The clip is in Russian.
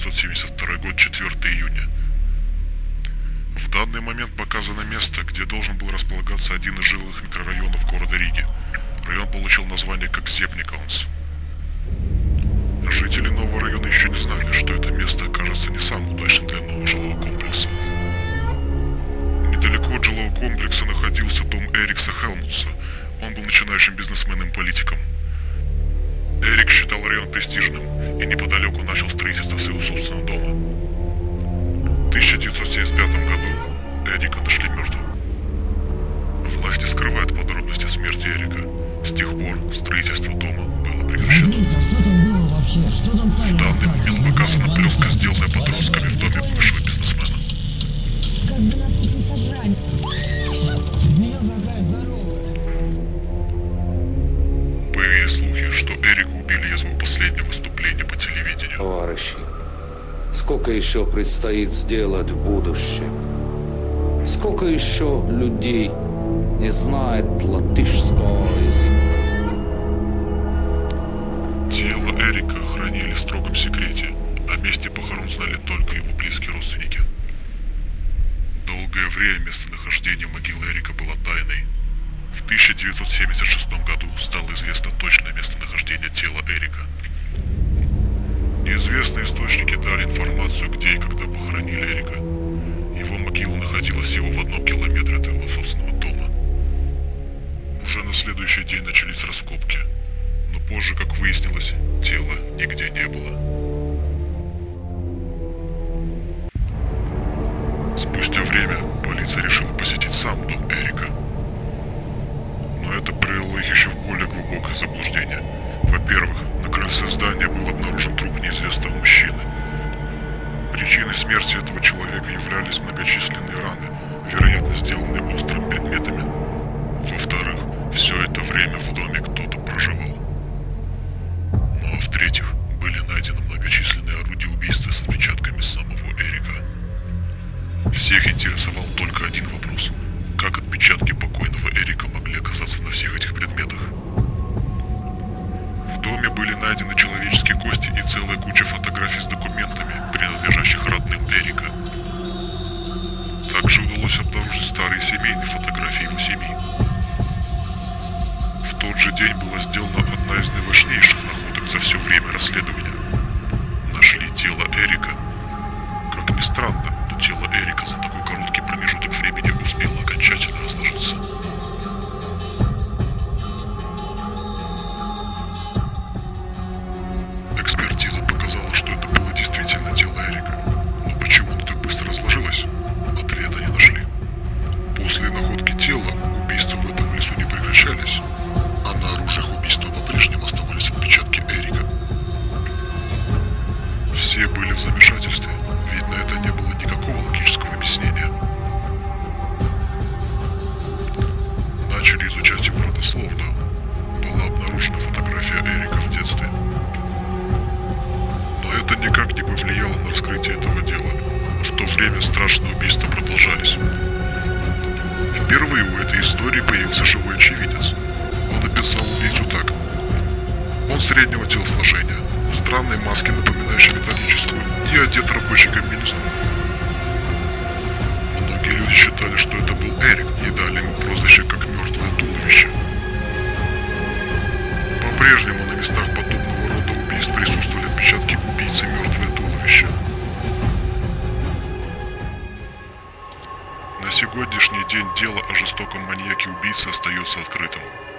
1972 год, 4 июня. В данный момент показано место, где должен был располагаться один из жилых микрорайонов города Риги. Район получил название как Зепникалнс. Жители нового района еще не знали, что это место окажется не самым удачным для нового жилого комплекса. Недалеко от жилого комплекса находился дом Эрикса Хелмутса. Он был начинающим бизнесменом и политиком. Эрик считал район престижным и неподалеку начал строительство своего собственного дома. В 1975 году Эрика нашли мертвым. Власти скрывают подробности смерти Эрика. С тех пор строительство дома было прекращено. В данный момент показана пленка, сделанная подростками в доме бывшего бизнесмена. Появились слухи, что Эрика убили из-за его последнего выступления по телевидению. Товарищи, сколько еще предстоит сделать в будущем? Сколько еще людей не знает латышского языка? Тело Эрика хранили в строгом секрете. О месте похорон знали только его близкие родственники. Долгое время местонахождение могилы Эрика было тайной. В 1976 году стало известно точное местонахождение тела Эрика. Неизвестные источники дали информацию, где и когда похоронили Эрика. Его могила находилась всего в 1 километре от его собственного дома. Уже на следующий день начались раскопки, но позже, как выяснилось, тела нигде не было. Спустя время полиция решила посетить сам дом Эрика. Но это привело их еще в более глубокое заблуждение. Во-первых, на крыльце здания был обнаружен труп неизвестного мужчины. Причиной смерти этого человека являлись многочисленные раны, вероятно, сделанные острыми предметами. Во-вторых, все это время в доме кто-то проживал. Ну а в-третьих, были найдены многочисленные орудия убийства с отпечатками самого Эрика. Всех интересовал только один вопрос: как отпечатки покойного Эрика могли оказаться на всех этих предметах? В доме были найдены человеческие кости и целая куча фотографий с документами, принадлежащих родным Эрика. Также удалось обнаружить старые семейные фотографии его семьи. В тот же день была сделана одна из наиважнейших находок за все время расследования. Нашли тело Эрика. Как ни странно, но тело Эрика за такой короткий промежуток времени успело окончательно разложиться. Экспертиза показала, что это было действительно тело Эрика. Но почему оно так быстро разложилось? Ответа не нашли. После находки тела убийства в этом лесу не прекращались, а на оружиях убийства по-прежнему оставались отпечатки Эрика. Все были в замешательстве, ведь на это не было никакого логического объяснения. Начали изучать его родословную. Была обнаружена фотография Эрика в детстве. Но это никак не повлияло на раскрытие этого дела. В то время страшные убийства продолжались. Впервые у этой истории появился живой очевидец. Он описал убийцу так. Он среднего телосложения, в странной маске, напоминающей металлическую, и одет в рабочий комбинезон. Многие люди считали, что это был Эрик, и дали ему прозвище как «мертвое туловище». По-прежнему на местах подобного рода убийств присутствовали отпечатки убийцы «мертвое туловище». На сегодняшний день дело о жестоком маньяке-убийце остается открытым.